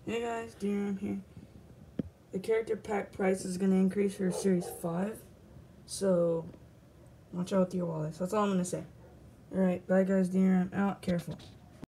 Hey guys, Dimiram here. The character pack price is going to increase for Series 5, so watch out with your wallets. That's all I'm going to say. Alright, bye guys, Dimiram out. Careful.